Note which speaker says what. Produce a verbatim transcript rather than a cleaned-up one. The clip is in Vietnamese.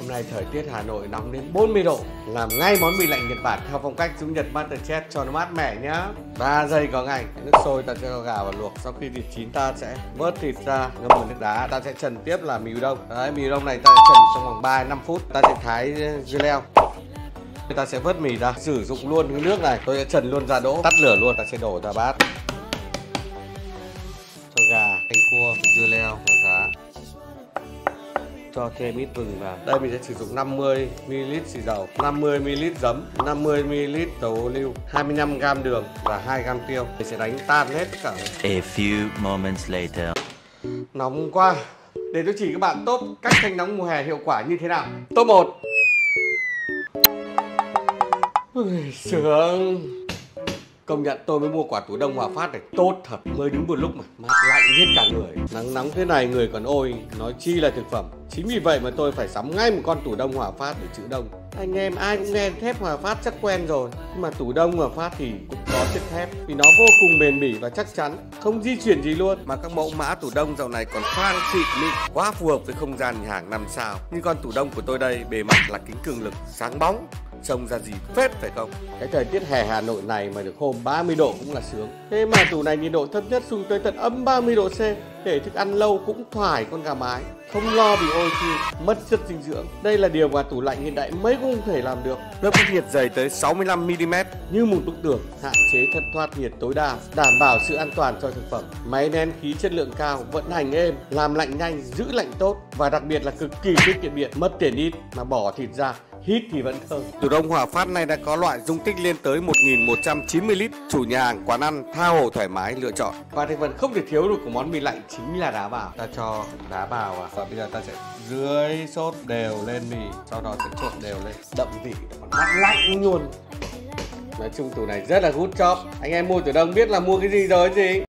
Speaker 1: nay thời tiết Hà Nội nóng đến bốn mươi độ. Làm ngay món mì lạnh Nhật Bản theo phong cách Dũng Nhật MasterChef cho nó mát mẻ nhá. ba giây có ngay. Nước sôi ta sẽ cho gà vào luộc. Sau khi thịt chín ta sẽ vớt thịt ra ngâm vào nước đá. Ta sẽ trần tiếp là mì udon. Đấy, mì udon này ta sẽ trần trong vòng ba đến năm phút. Ta sẽ thái dưa leo. Người ta sẽ vớt mì ra, sử dụng luôn cái nước này. Tôi sẽ trần luôn ra đỗ, tắt lửa luôn. Ta sẽ đổ ra bát. Cho gà, canh cua, dưa leo và giá. Cho thêm ít vừng vào. Đây mình sẽ sử dụng năm mươi mi li lít xì dầu, năm mươi mi li lít giấm, năm mươi mi li lít dầu ô liu, hai mươi lăm gam đường và hai gam tiêu. Mình sẽ đánh tan hết tất cả.
Speaker 2: A few moments later.
Speaker 1: Nóng quá. Để tôi chỉ các bạn top cách thanh nóng mùa hè hiệu quả như thế nào. Top một. Ui, sướng. Công nhận tôi mới mua quả tủ đông Hòa Phát này tốt thật, mới đứng một lúc mà mát lạnh hết cả người. Nắng nóng thế này người còn ôi, nói chi là thực phẩm. Chính vì vậy mà tôi phải sắm ngay một con tủ đông Hòa Phát để trữ đông. Anh em ai cũng nghe thép Hòa Phát chắc quen rồi, nhưng mà tủ đông Hòa Phát thì cũng có chất thép vì nó vô cùng bền bỉ và chắc chắn, không di chuyển gì luôn. Mà các mẫu mã tủ đông dạo này còn khoan xịn mịn, quá phù hợp với không gian nhà hàng năm sao. Như con tủ đông của tôi đây, bề mặt là kính cường lực, sáng bóng, trông ra gì phết phải không? Cái thời tiết hè Hà Nội này mà được hôm ba mươi độ cũng là sướng. Thế mà tủ này nhiệt độ thấp nhất xuống tới tận âm ba mươi độ C. Để thức ăn lâu cũng thoải con gà mái, không lo bị ôi thiêu, mất chất dinh dưỡng. Đây là điều mà tủ lạnh hiện đại mấy cũng không thể làm được. Lớp cách nhiệt dày tới sáu mươi lăm mi li mét như một bức tường, hạn chế thất thoát nhiệt tối đa, đảm bảo sự an toàn cho thực phẩm. Máy nén khí chất lượng cao, vận hành êm, làm lạnh nhanh, giữ lạnh tốt và đặc biệt là cực kỳ tiết kiệm điện, mất tiền ít mà bỏ thịt ra. Hít thì vẫn thơm. Tủ đông Hòa Phát này đã có loại dung tích lên tới một nghìn một trăm chín mươi lít. Chủ nhà hàng, quán ăn tha hồ thoải mái lựa chọn. Và thành phần không thể thiếu được của món mì lạnh chính là đá bào. Ta cho đá bào vào và bây giờ ta sẽ rưới sốt đều lên mì, sau đó sẽ trộn đều lên, đậm vị, còn mát lạnh luôn. Nói chung tủ này rất là good job. Anh em mua tủ đông biết là mua cái gì rồi gì.